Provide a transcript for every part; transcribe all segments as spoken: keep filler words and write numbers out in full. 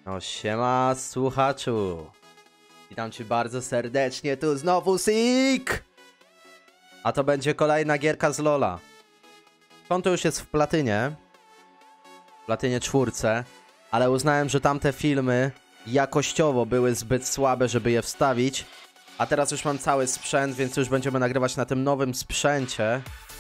No siema słuchaczu. Witam cię bardzo serdecznie, tu znowu Sik! A to będzie kolejna gierka z Lola. Konto już jest w platynie. W platynie czwórce. Ale uznałem, że tamte filmy jakościowo były zbyt słabe, żeby je wstawić. A teraz już mam cały sprzęt, więc już będziemy nagrywać na tym nowym sprzęcie.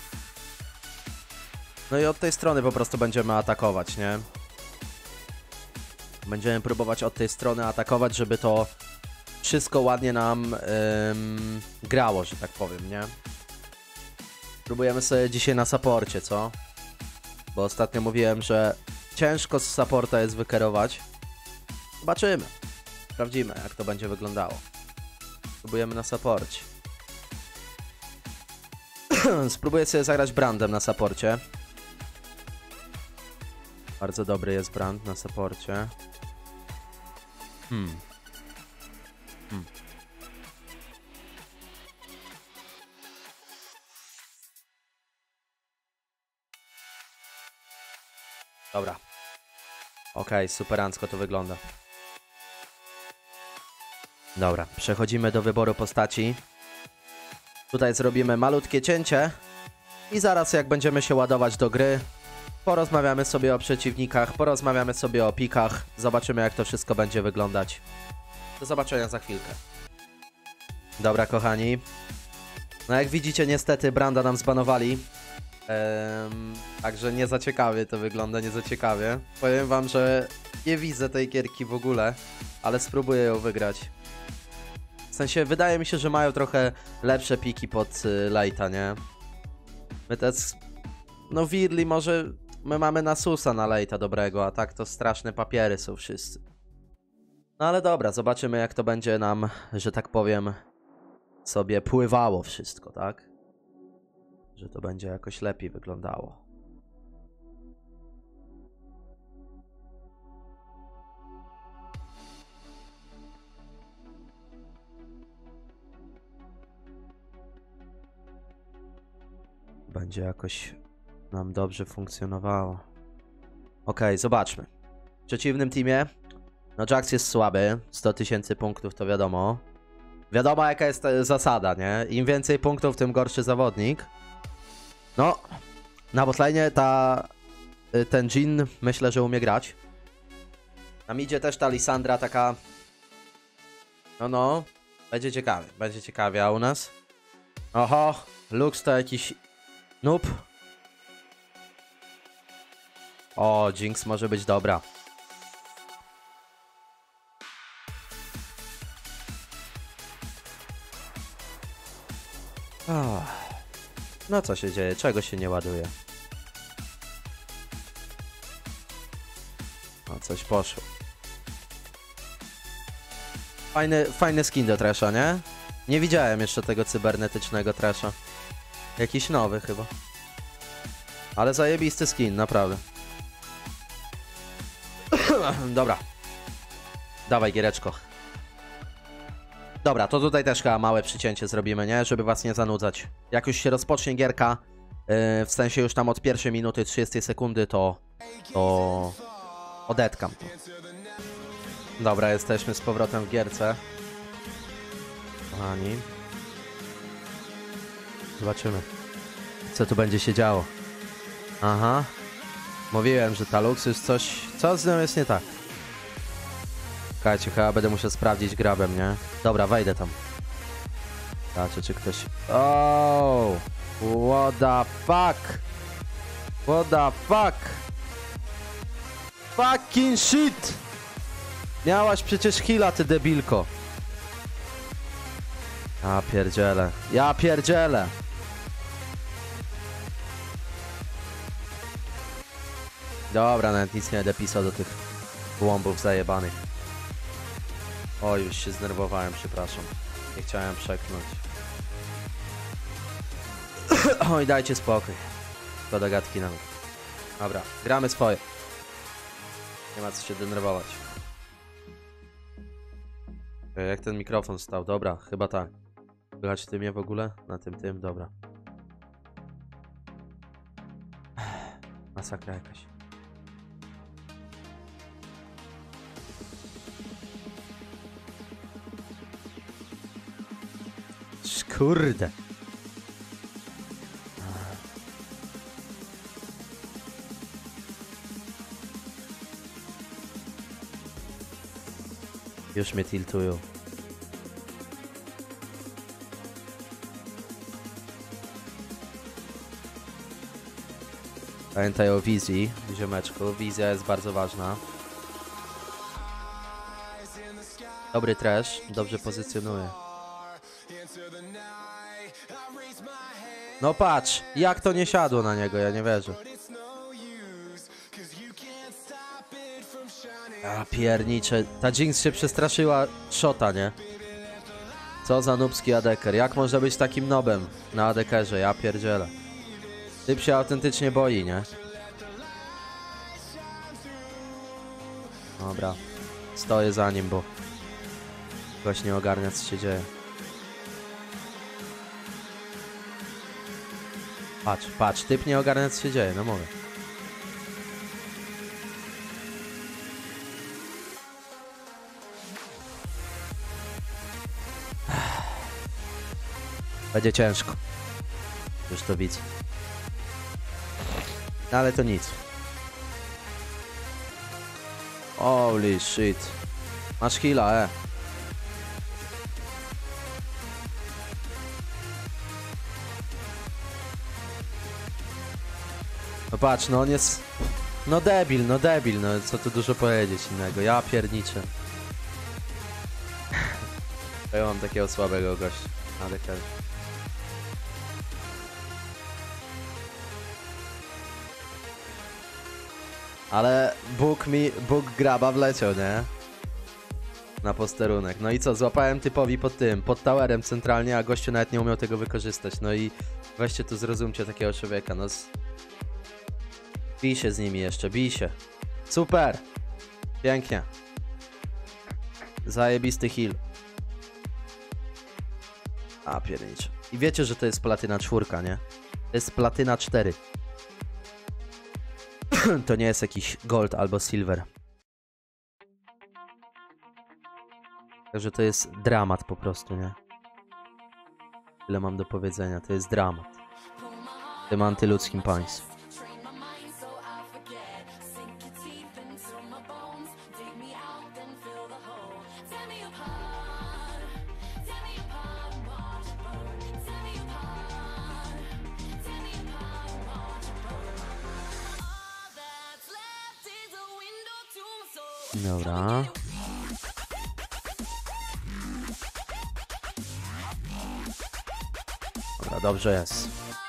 No i od tej strony po prostu będziemy atakować, nie? Będziemy próbować od tej strony atakować, żeby to wszystko ładnie nam ym, grało, że tak powiem, nie? Próbujemy sobie dzisiaj na supporcie, co? Bo ostatnio mówiłem, że ciężko z supporta jest wykerować. Zobaczymy. Sprawdzimy, jak to będzie wyglądało. Próbujemy na supporcie. Spróbuję sobie zagrać Brandem na supporcie. Bardzo dobry jest Brand na supporcie. Hmm. Hmm. Dobra. Okej, okay, superancko to wygląda. Dobra, przechodzimy do wyboru postaci. Tutaj zrobimy malutkie cięcie. I zaraz jak będziemy się ładować do gry, porozmawiamy sobie o przeciwnikach, porozmawiamy sobie o pikach. Zobaczymy, jak to wszystko będzie wyglądać. Do zobaczenia za chwilkę. Dobra, kochani. No jak widzicie, niestety Branda nam zbanowali. Ehm, także nie za ciekawie to wygląda, nie za ciekawie. Powiem wam, że nie widzę tej gierki w ogóle, ale spróbuję ją wygrać. W sensie, wydaje mi się, że mają trochę lepsze piki pod y, lejta, nie? My też... No Wirli może... My mamy Nasusa na lejta dobrego, a tak to straszne papiery są wszyscy. No ale dobra, zobaczymy, jak to będzie nam, że tak powiem, sobie pływało wszystko, tak? Że to będzie jakoś lepiej wyglądało. Będzie jakoś nam dobrze funkcjonowało. Okej, okay, zobaczmy. W przeciwnym teamie, no Jax jest słaby, sto tysięcy punktów to wiadomo. Wiadomo, jaka jest zasada, nie? Im więcej punktów, tym gorszy zawodnik. No, na botlane ta, ten Jhin myślę, że umie grać. Tam idzie też ta Lissandra taka... No, no, będzie ciekawie, będzie ciekawie, a u nas? Oho, Lux to jakiś noob. O, Jinx może być dobra. Oh. No co się dzieje? Czego się nie ładuje? O, coś poszło. Fajny, fajny skin do Thrasha, nie? Nie widziałem jeszcze tego cybernetycznego Thrasha. Jakiś nowy chyba. Ale zajebisty skin, naprawdę. Dobra. Dawaj, giereczko. Dobra, to tutaj też chyba małe przycięcie zrobimy, nie? Żeby was nie zanudzać. Jak już się rozpocznie gierka, yy, w sensie już tam od pierwszej minuty trzydziestej sekundy, to... to... odetkam to. Dobra, jesteśmy z powrotem w gierce. Kochani. Zobaczymy, co tu będzie się działo. Aha. Mówiłem, że ta Lux już coś... Co z nią jest nie tak? Słuchajcie, chyba będę musiał sprawdzić grabem, nie? Dobra, wejdę tam. Zobaczę, czy ktoś... Oh! What the fuck? What the fuck? Fucking shit! Miałaś przecież heala, ty debilko. Ja pierdzielę. Ja pierdzielę. Dobra, nawet nic nie będę pisał do tych głąbów zajebanych. O, już się zdenerwowałem, przepraszam. Nie chciałem przeknąć. Oj, dajcie spokój. Szkoda gadki nawet. Dobra, gramy swoje. Nie ma co się denerwować. Jak ten mikrofon stał? Dobra, chyba tak. Słychać ty mnie w ogóle? Na tym, tym, dobra. Masakra jakaś. Kurde. Już mnie tiltują. Pamiętaj o wizji, ziomeczku. Wizja jest bardzo ważna. Dobry trash, dobrze pozycjonuje. No patrz, jak to nie siadło na niego, ja nie wierzę. A piernicze, ta Jinx się przestraszyła shota, nie? Co za nubski adeker, jak można być takim nobem na adekerze, ja pierdzielę. Typ się autentycznie boi, nie? Dobra, stoję za nim, bo goś nie ogarnia, co się dzieje. Patrz, patrz, typ nie ogarnia, co się dzieje, no mówię. Będzie ciężko. Już to widzę. No, ale to nic. Holy shit. Masz heala, e. No patrz, no on jest... No debil, no debil, no co tu dużo powiedzieć innego. Ja pierniczę. Ja mam takiego słabego gościa. Ale kiedy. Ale Bóg mi, Bóg graba wleciał, nie? Na posterunek. No i co, złapałem typowi pod tym, pod towerem centralnie, a gościu nawet nie umiał tego wykorzystać. No i weźcie tu zrozumcie takiego człowieka, no z... Bij się z nimi jeszcze, bij się. Super! Pięknie. Zajebisty heal. A piernicz. I wiecie, że to jest platyna czwórka, nie? To jest platyna cztery. To nie jest jakiś gold albo silver. Także to jest dramat po prostu, nie? Tyle mam do powiedzenia, to jest dramat. W tym antyludzkim państwie. Dobra. Dobra, dobrze jest.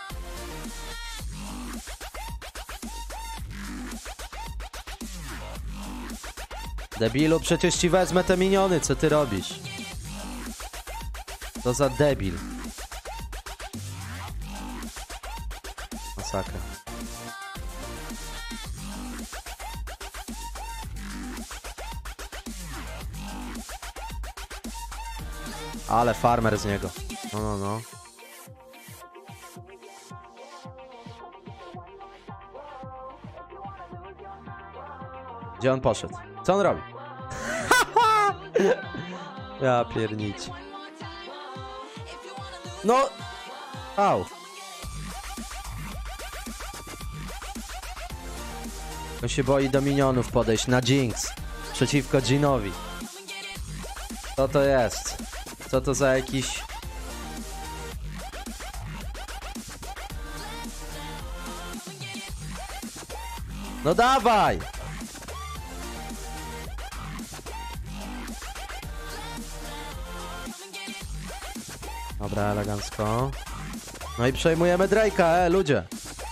Debilu, przecież ci wezmę te miniony, co ty robisz? To za debil. Masakra. Ale farmer z niego. No, no, no. Gdzie on poszedł? Co on robi? Ja piernić. No! Au! On się boi do minionów podejść na Jinx. Przeciwko Jinowi. Co to jest? Co to za jakiś... No dawaj! Dobra, elegancko. No i przejmujemy Drake'a, e, ludzie.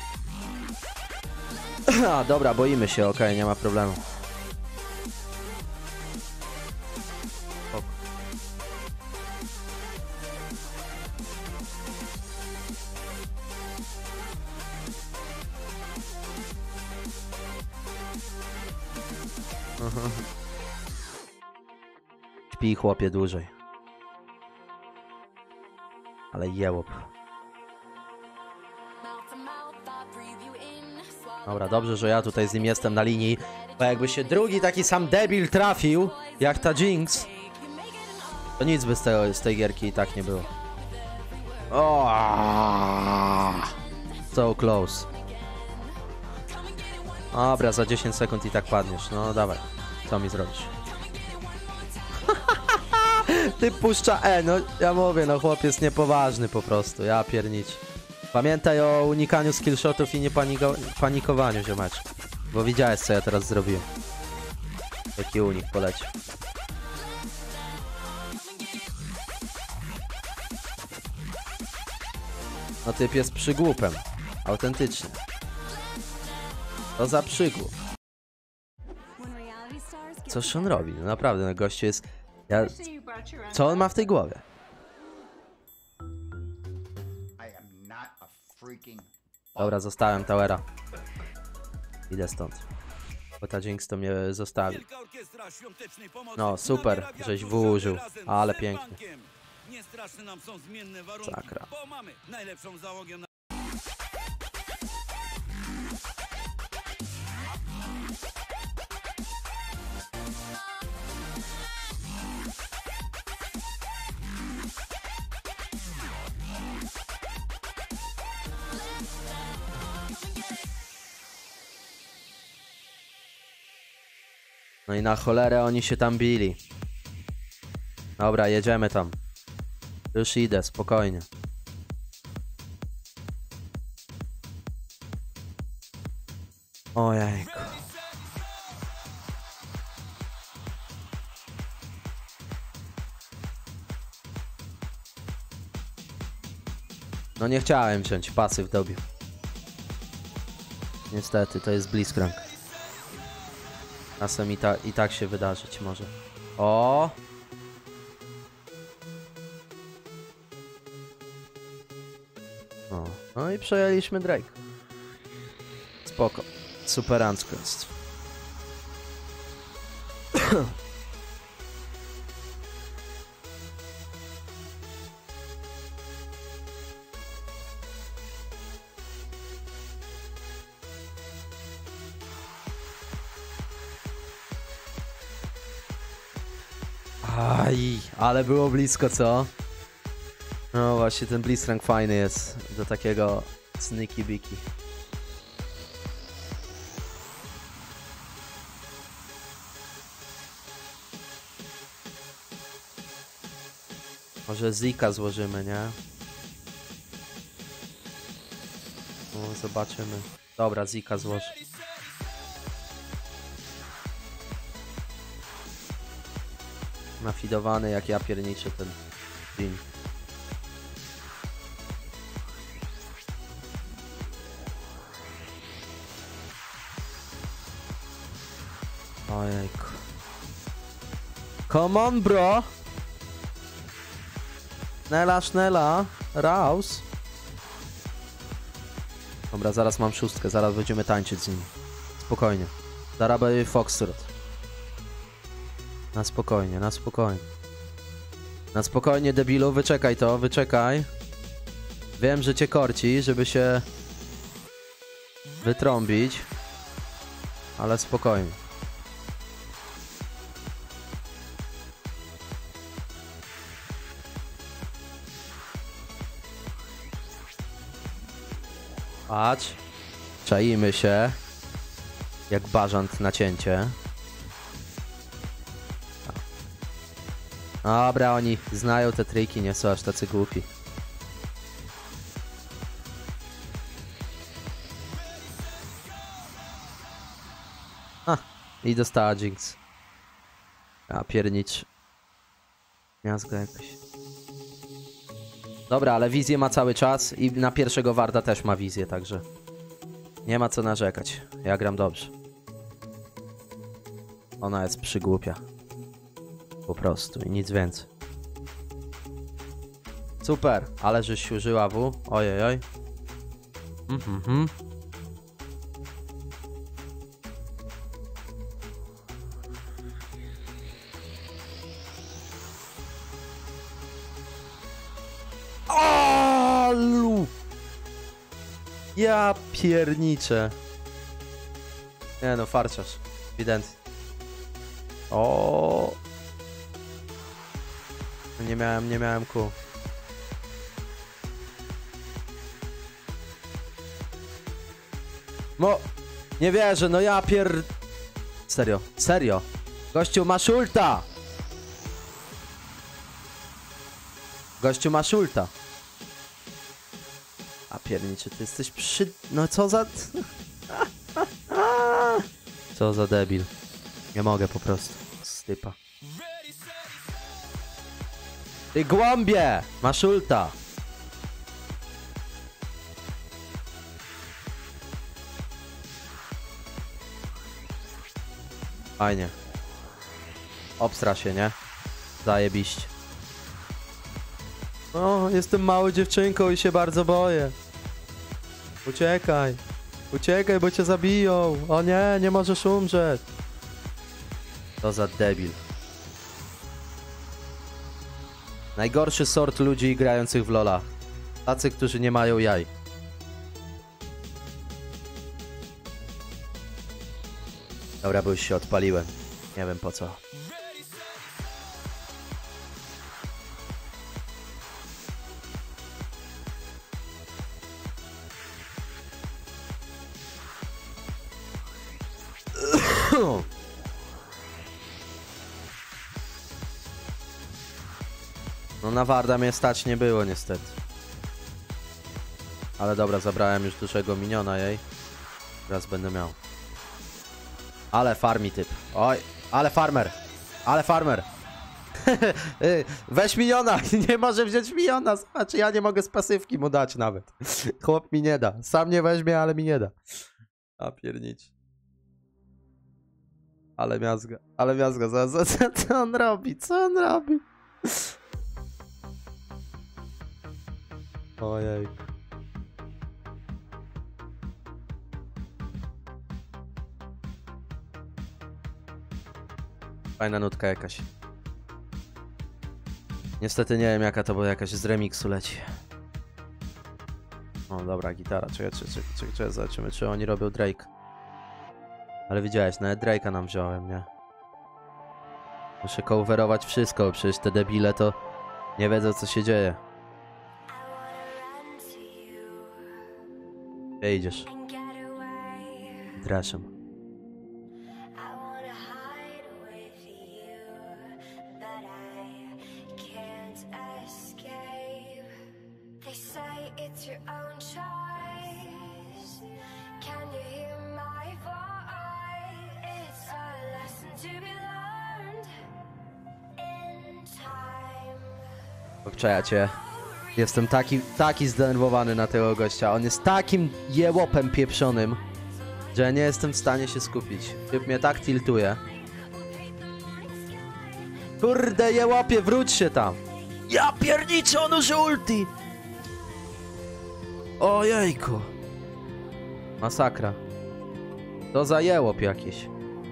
A, dobra, boimy się, okej, okay, nie ma problemu. Ok. Śpi, chłopie, dłużej. Ale jełop. Dobra, dobrze, że ja tutaj z nim jestem na linii, bo jakby się drugi taki sam debil trafił, jak ta Jinx, to nic by z, tego, z tej gierki i tak nie było. Oh, so close. Dobra, za dziesięć sekund i tak padniesz. No dawaj, co mi zrobisz? Ty puszcza E, no ja mówię, no chłop jest niepoważny po prostu, ja piernicz. Pamiętaj o unikaniu skillshotów i nie paniko panikowaniu, ziomeczku. Bo widziałeś, co ja teraz zrobiłem. Jaki unik poleci. No typ jest przygłupem. Autentycznie. To za przygłup. Coż on robi? No naprawdę, no gościu jest... Ja... Co on ma w tej głowie? Dobra, zostałem Towera. Idę stąd. Bo ta Jinx to mnie zostawi. No super, żeś wyłożył. Ale pięknie. Sakra. No i na cholerę oni się tam bili. Dobra, jedziemy tam. Już idę, spokojnie. Ojejku. No nie chciałem wziąć, pasyw dobił. Niestety, to jest Blitzcrank. Czasem i, ta, i tak się wydarzyć może. O! O. No i przejęliśmy Drake. Spoko. Superancko jest. Aj, ale było blisko, co? No właśnie, ten Blitzcrank fajny jest. Do takiego sneaky biki. Może Zika złożymy, nie? No, zobaczymy. Dobra, Zika złoży. Nafidowany jak ja pierniczę ten film. Ojejku. Come on, bro! Nela, sznela, raus. Dobra, zaraz mam szóstkę, zaraz będziemy tańczyć z nimi. Spokojnie. Zaraz będzie Foxtrot. Na spokojnie, na spokojnie. Na spokojnie, debilu, wyczekaj to, wyczekaj. Wiem, że cię korci, żeby się wytrąbić. Ale spokojnie. Patrz. Czaimy się. Jak bażant na cięcie. Dobra, oni znają te triki, nie są aż tacy głupi. A, i dostała Jinx. A, piernicz. Miazgo jakoś. Dobra, ale wizję ma cały czas i na pierwszego warda też ma wizję, także nie ma co narzekać. Ja gram dobrze. Ona jest przygłupia. Po prostu i nic więcej. Super, ale żeś się użyła W. Ojej, oj. Mhm, mhm. Alu! Ja pierniczę. Nie no, farciarz. Ewidentnie. O. Nie miałem, nie miałem kół. No, nie wierzę, no ja pier... Serio, serio. Gościu masz ulta. Gościu masz ulta. A pierniczy, ty jesteś przy... No co za... Co za debil. Nie mogę po prostu. Stypa. Ty głąbie! Masz ulta. Fajnie. Obstra się, nie? Zajebiście. O, jestem małą dziewczynką i się bardzo boję. Uciekaj. Uciekaj, bo cię zabiją. O nie, nie możesz umrzeć. To za debil. Najgorszy sort ludzi grających w Lola. Tacy, którzy nie mają jaj. Dobra, bo już się odpaliłem. Nie wiem po co. No na Warda mnie stać nie było niestety. Ale dobra, zabrałem już dużego miniona jej. Teraz będę miał. Ale farmi typ. Oj, ale farmer. Ale farmer. Weź miniona. Nie może wziąć miniona. Znaczy ja nie mogę z pasywki mu dać nawet. Chłop mi nie da. Sam nie weźmie, ale mi nie da. A piernicz. Ale miazga. Ale miazga. Co, co, co, co on robi? Co on robi? Ojej. Fajna nutka jakaś. Niestety nie wiem jaka to była, jakaś z remiksu leci. O dobra, gitara. Czekaj, czekaj, czekaj, czekaj, zobaczymy czy oni robią Drake. Ale widziałeś, nawet Drake'a nam wziąłem, nie? Muszę coverować wszystko, przecież te debile to nie wiedzą co się dzieje. Gdzie idziesz? Draszem. Obczajacie. Jestem taki, taki zdenerwowany na tego gościa. On jest takim jełopem pieprzonym, że nie jestem w stanie się skupić. Typ mnie tak tiltuje. Kurde jełopie, wróć się tam. Ja pierniczę, on użył ulti. Ojejku. Masakra. To za jełop jakiś.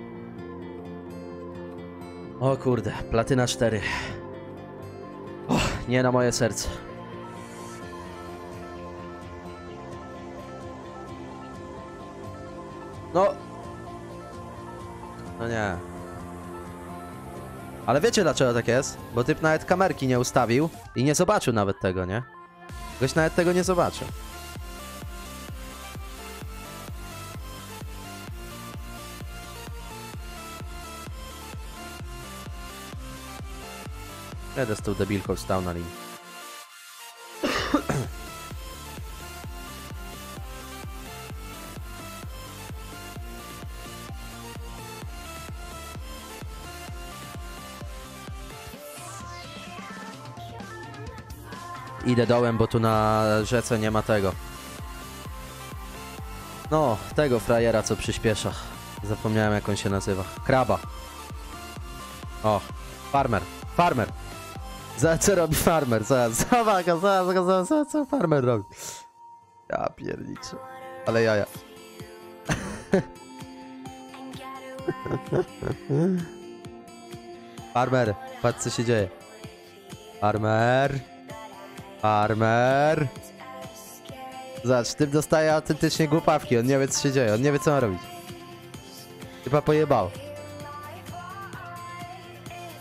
O kurde, platyna cztery. O, nie na moje serce. No. No nie. Ale wiecie dlaczego tak jest? Bo typ nawet kamerki nie ustawił i nie zobaczył nawet tego, nie? Gość nawet tego nie zobaczył. Jedę z tą debilką stał na linii. Idę dołem, bo tu na rzece nie ma tego. No, tego frajera, co przyspiesza. Zapomniałem, jak on się nazywa. Kraba. O, farmer. Farmer. Za co robi farmer? Za, za, za, za, za, za, co farmer robi? Ja pierniczę. Ale jaja. Farmer, patrz co się dzieje. Farmer. Farmer. Zobacz, typ dostaje autentycznie głupawki. On nie wie co się dzieje, on nie wie co ma robić. Chyba pojebał.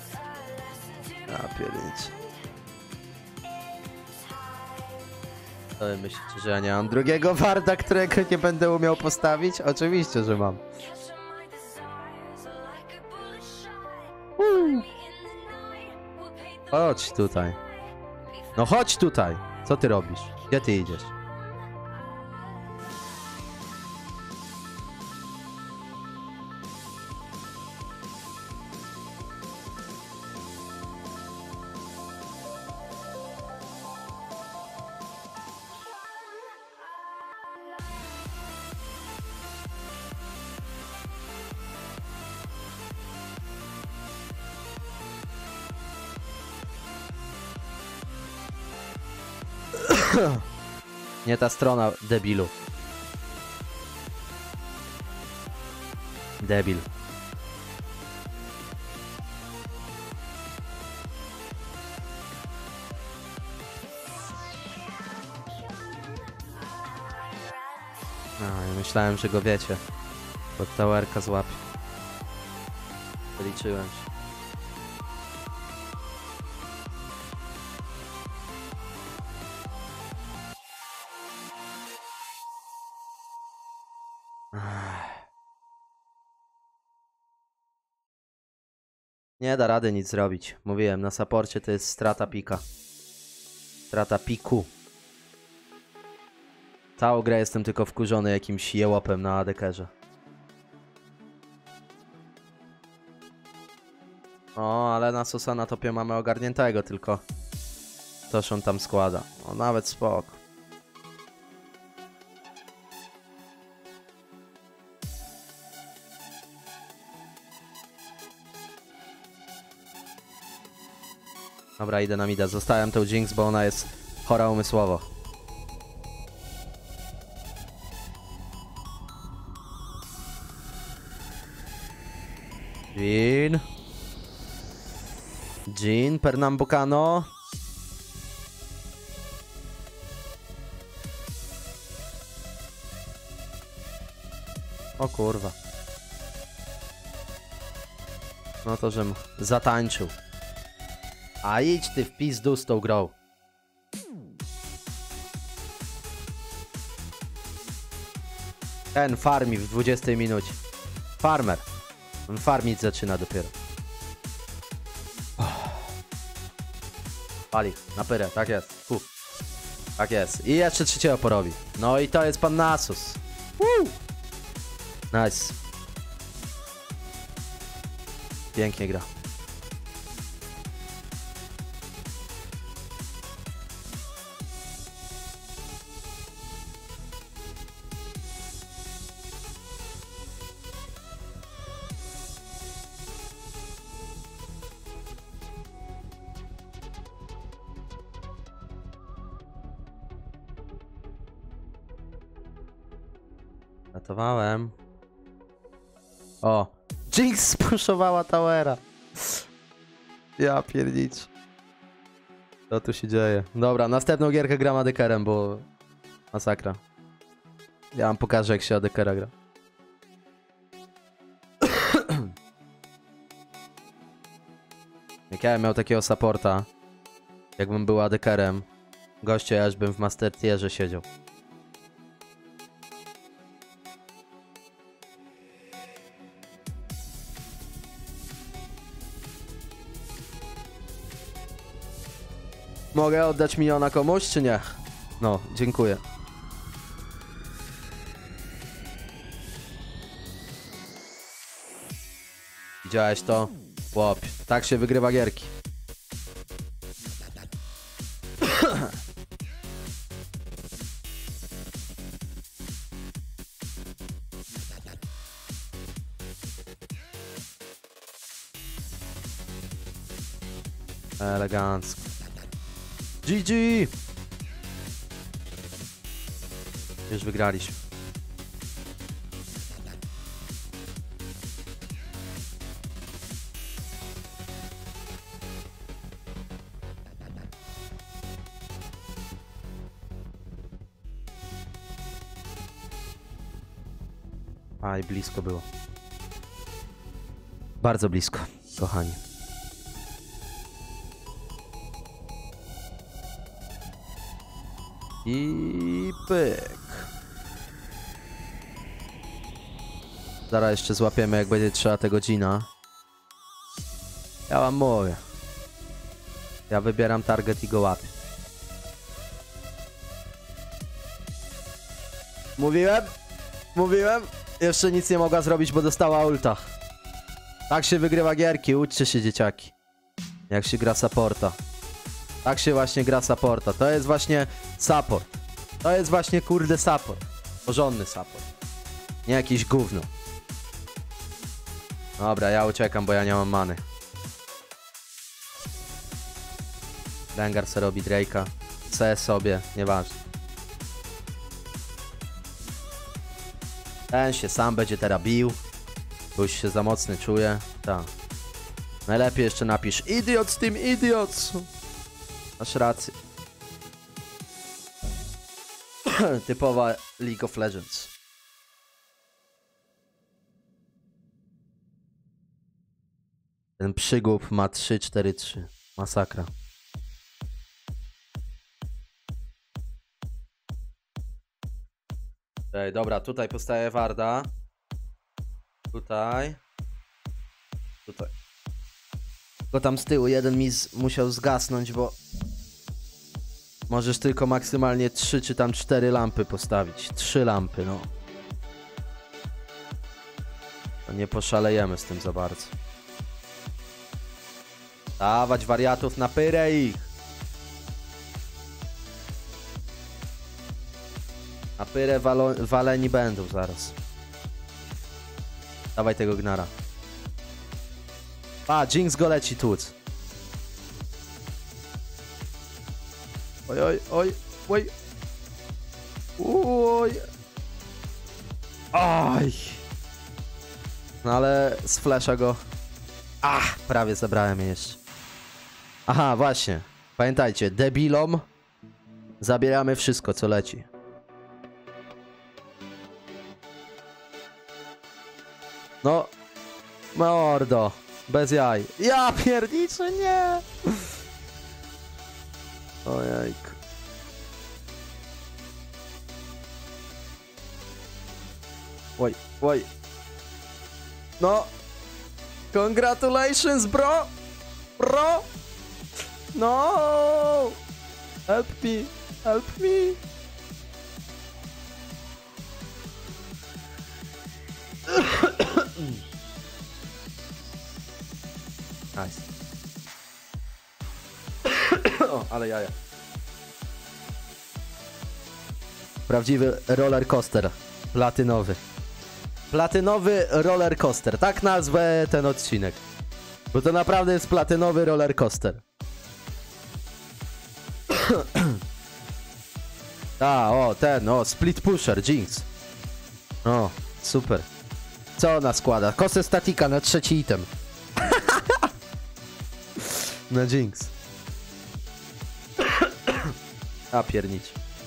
A pierniczę. To wy myślicie, że ja nie mam drugiego warda, którego nie będę umiał postawić? Oczywiście, że mam. Uh. Chodź tutaj. No chodź tutaj. Co ty robisz? Gdzie ty idziesz? Nie ta strona, debilu. Debil. A, ja myślałem, że go wiecie. Pod towerka złapie. Liczyłem się. Nie da rady nic zrobić. Mówiłem, na saporcie to jest strata pika. Strata piku. Całą grę jestem tylko wkurzony jakimś jełopem na adekerze. O, ale na Sosa na topie mamy ogarniętego, tylko toż on tam składa. O, nawet spoko. Dobra, idę na mida. Zostałem tą Jinx, bo ona jest chora umysłowo. Jean. Jean, Pernambucano. O kurwa. No to, żem zatańczył. A idź ty w pizdu z tą grą. Ten farmi w dwudziestej minucie. Farmer. On farmić zaczyna dopiero. Pali, na pyrę, tak jest. Fu. Tak jest. I jeszcze trzeciego porobi. No i to jest pan Nasus. Woo! Nice. Pięknie gra. Ratowałem. O! Jinx spuszowała towera. Ja piernicz. Co tu się dzieje? Dobra, następną gierkę gram adekerem, bo... Masakra. Ja wam pokażę, jak się adekera gra. Jak ja bym miał takiego supporta, jakbym był adekerem, goście, ja już bym w Master Tierze siedział. Mogę oddać miliona komuś, czy nie? No, dziękuję. Widziałeś to? Chłop, tak się wygrywa gierki. Elegancko. G G! Już wygraliśmy. Aj, blisko było. Bardzo blisko, kochani. I pyk. Zaraz jeszcze złapiemy, jak będzie trzeba te godzina. Ja wam mówię. Ja wybieram target i go łapię. Mówiłem? Mówiłem? Jeszcze nic nie mogła zrobić, bo dostała ulta. Tak się wygrywa gierki, uczcie się, dzieciaki. Jak się gra supporta. Tak się właśnie gra supporta. To jest właśnie support. To jest właśnie, kurde, support. Porządny support. Nie jakiś gówno. Dobra, ja uciekam, bo ja nie mam many. Rengar se robi Drake'a. Se sobie, nieważne. Ten się sam będzie teraz bił. Bo już się za mocny czuje. Tak. Najlepiej jeszcze napisz idiot z tym idiot. Masz rację. Typowa League of Legends. Ten przygłup ma trzy cztery trzy. Masakra. Ej, dobra, tutaj postaje Warda. Tutaj. Tutaj. Tylko tam z tyłu jeden mi z musiał zgasnąć, bo możesz tylko maksymalnie trzy czy tam cztery lampy postawić. Trzy lampy, no. To nie poszalejemy z tym za bardzo. Dawać wariatów na pyrę ich. Na pyrę walo, waleni będą zaraz. Dawaj tego gnara. A, Jinx go leci tuc. Oj, oj, oj, oj. Oj. Oj. No ale z flasha go... Ach, prawie zabrałem je jeszcze. Aha, właśnie. Pamiętajcie, debilom zabieramy wszystko, co leci. No, mordo, bez jaj. Ja pierniczę, nie! Ojejku. Oj, oj. No. Congratulations, bro! Bro! No! Help me! Help me! Nice. O, ale jaja. Prawdziwy roller coaster. Platynowy. Platynowy roller coaster. Tak nazwę ten odcinek. Bo to naprawdę jest platynowy roller coaster. A, o, ten, o, split pusher, Jinx. O, super. Co ona składa? Kosę statika na trzeci item. Na Jinx. A piernicz.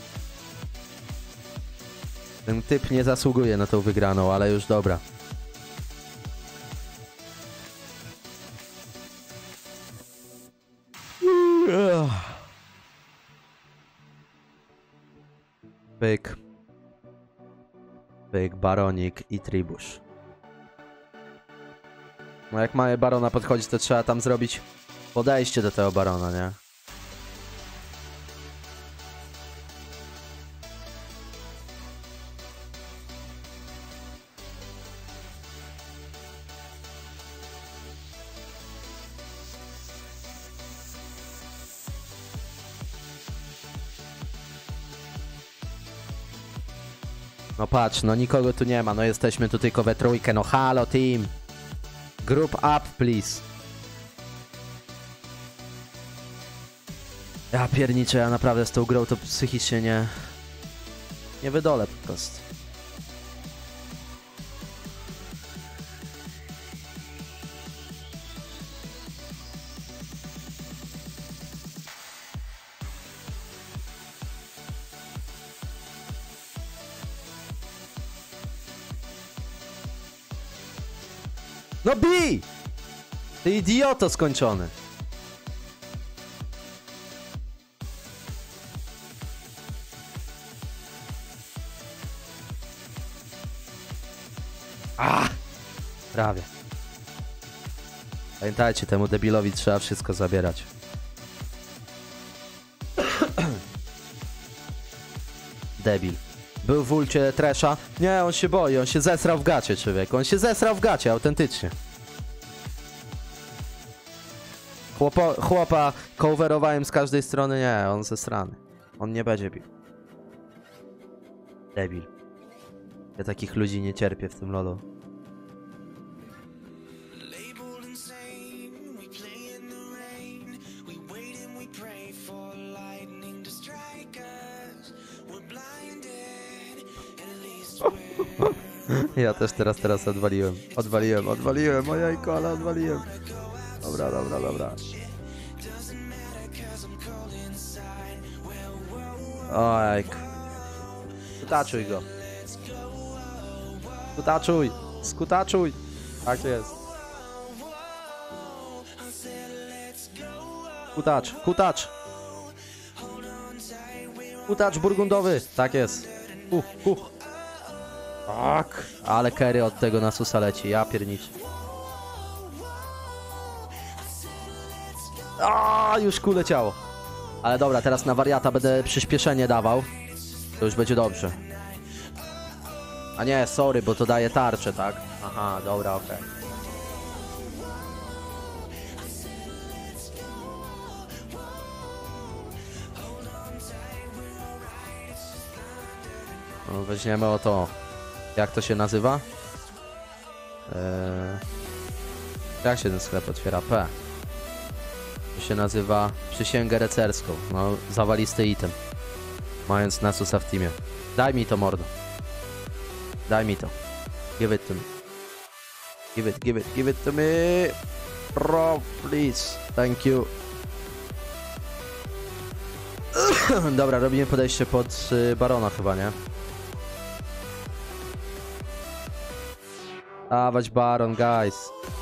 Ten typ nie zasługuje na tą wygraną, ale już dobra. Pyk. Pyk, baronik i tribusz. No jak mamy barona podchodzić, to trzeba tam zrobić podejście do tego barona, nie? No patrz, no nikogo tu nie ma, no jesteśmy tu tylko we trójkę, no halo team. Group up, please. Ja pierniczę, ja naprawdę z tą grą to psychicznie nie... Nie wydolę po prostu. No bij! Ty idioto skończony. Prawie. Pamiętajcie, temu debilowi trzeba wszystko zabierać. Debil. Był w ulcie Tresha. Nie, on się boi, on się zesrał w gacie, człowiek. On się zesrał w gacie, autentycznie. Chłopo, chłopa coverowałem z każdej strony. Nie, on zesrany. On nie będzie bił. Debil. Ja takich ludzi nie cierpię w tym lolu. Ja też teraz, teraz odwaliłem. Odwaliłem, odwaliłem, ojejko, ale odwaliłem. Dobra, dobra, dobra. Ojejku. Skutaczuj go. Skutaczuj, skutaczuj. Tak jest. Kutacz, kutacz. Kutacz burgundowy. Tak jest. Uh, uh. Tak. Ale carry od tego Nasusa leci. Ja pierniczę. A, już ku leciało. Ale dobra, teraz na wariata będę przyspieszenie dawał. To już będzie dobrze. A nie, sorry, bo to daje tarczę, tak? Aha, dobra, okej. Okay. No, weźmiemy o to. Jak to się nazywa? Eee... Jak się ten sklep otwiera? P. To się nazywa przysięgę rycerską. No, zawalisty item. Mając Nasusa w teamie. Daj mi to, mordo. Daj mi to. Give it to me. Give it, give it, give it to me. Bro, please. Thank you. Dobra, robimy podejście pod y, Barona chyba, nie? Dawać Baron, guys.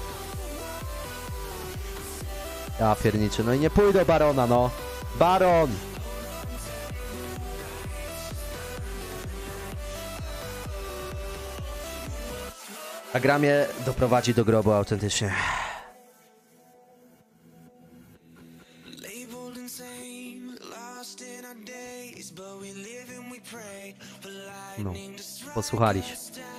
Ja pierniczę. No i nie pójdę Barona, no. Baron! A gra mnie doprowadzi do grobu autentycznie. No, posłuchaliście.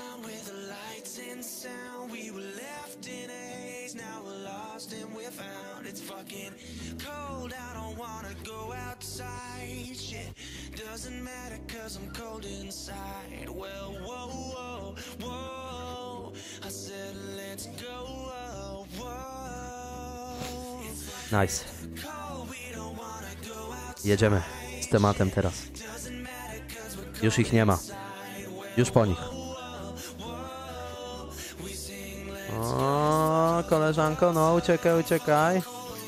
Nice. Jedziemy z tematem teraz. Już ich nie ma. Już po nich. O, koleżanko, no uciekaj, uciekaj.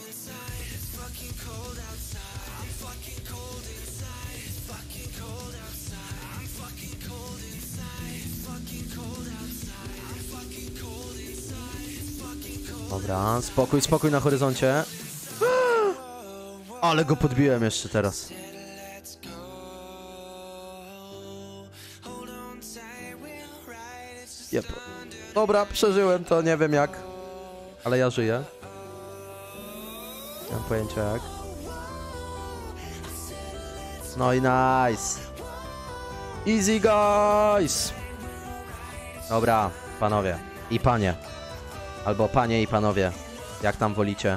Dobra, spokój, spokój na horyzoncie. Ale go podbiłem jeszcze teraz. Yep. Dobra, przeżyłem to, nie wiem jak. Ale ja żyję. Nie mam pojęcia jak. No i nice. Easy guys. Dobra, panowie i panie. Albo panie i panowie, jak tam wolicie.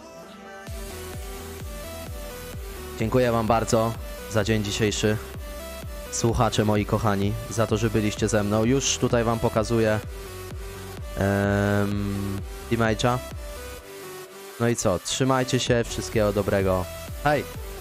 Dziękuję wam bardzo za dzień dzisiejszy. Słuchacze moi kochani, za to, że byliście ze mną. Już tutaj wam pokazuję um, Teammate'a. No i co? Trzymajcie się, wszystkiego dobrego. Hej!